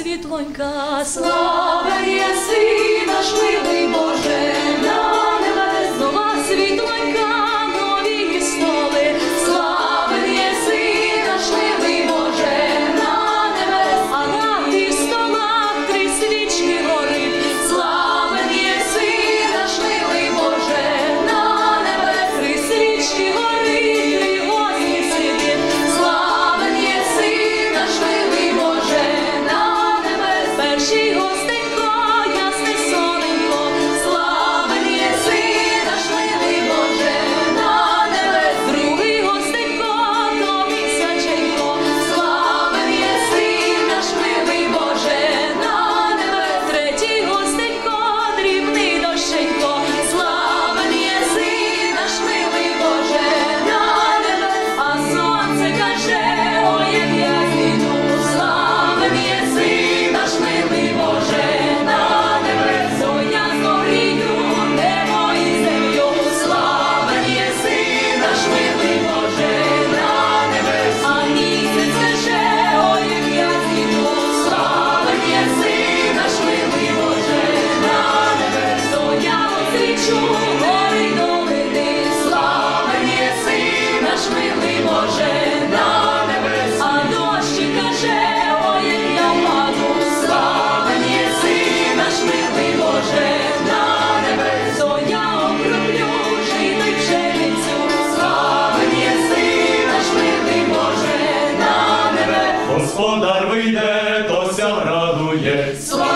світлонька, славен єси наш милий Боже, на небес нова світлонька, нові столи, славен єси наш милий Боже, на небес, а на тих столах три свічки горить, славен єси наш милий Боже, на небес, три свічки горить, три гості сидить, славен єси наш милий Боже, на небес, перший гостенько, ясне соненько, славен єси наш милий Боже, на небес, другий гостенько, то місяченько, славен єси наш милий Боже, на небес, третій гостенько, дрібний дощенько, славен єси наш милий Боже, на небес, а сонце каже, ой, як я зійду, славен єси наш милий Боже, на небес, я згорію, небо і землю, славен єси наш милий Боже, на небес, а місяць каже, ой, як я зійду, славен єси наш милий Боже, на небес, я зустрічу гори долини, славен єси наш милий Боже, на небес, а дощі каже, ой, як я впаду, славен єси наш милий Боже, на небес, я окроплю жито й пшеницю, славен єси наш милий Боже, на небес, Господар вийде, то ся радує. славен